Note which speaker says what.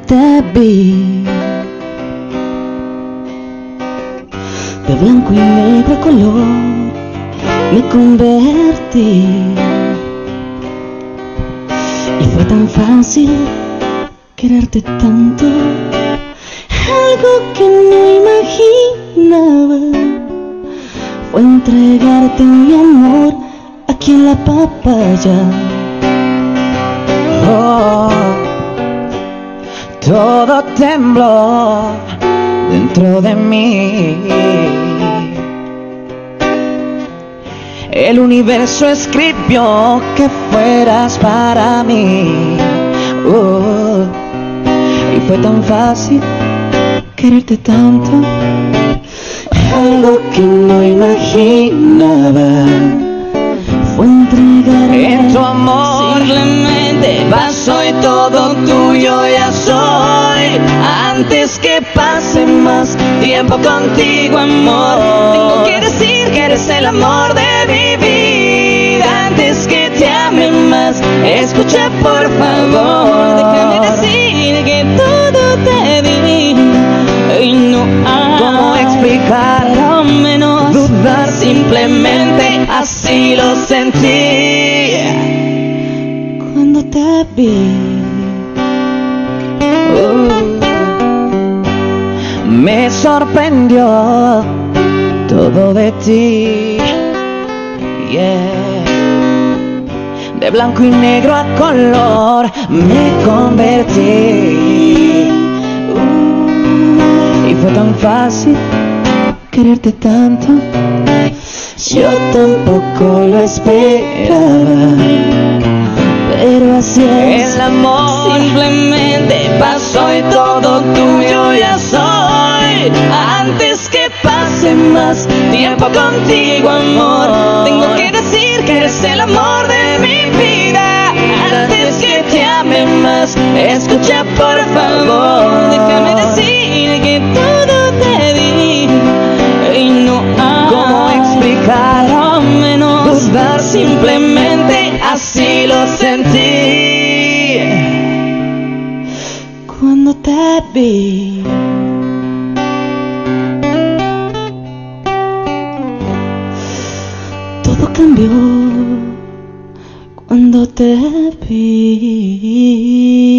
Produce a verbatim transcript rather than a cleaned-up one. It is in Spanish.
Speaker 1: te vi, de blanco y negro color me convertí, y fue tan fácil quererte tanto, algo que no imaginaba fue entregarte mi amor aquí en la papaya.
Speaker 2: Oh, todo tembló dentro de mí. El universo escribió que fueras para mí. Oh, y fue tan fácil quererte tanto,
Speaker 1: algo que no imaginaba fue entregar
Speaker 2: en tu amor.
Speaker 1: Simplemente
Speaker 2: paso y todo tuyo ya soy. Antes que pase más tiempo contigo, amor, tengo que decir que eres el amor de mi vida. Antes que te ame más, escucha por favor, déjame decir que todo te di y no hay cómo explicar o menos dudar, simplemente así lo sentí
Speaker 1: cuando te vi.
Speaker 2: Uh, me sorprendió todo de ti, yeah. De blanco y negro a color me convertí, uh, y fue tan fácil quererte tanto.
Speaker 1: Yo tampoco lo esperaba, pero así es
Speaker 2: el amor. Simplemente pasó y todo tuyo ya soy. Antes que pase más tiempo contigo, amor, tengo que decir que eres el amor de mi vida. Antes que te ame más, escucha por favor, déjame decir que todo te di y no hay cómo explicar o menos dudar, simplemente así lo sentí
Speaker 1: cuando te vi. Todo cambió cuando te vi.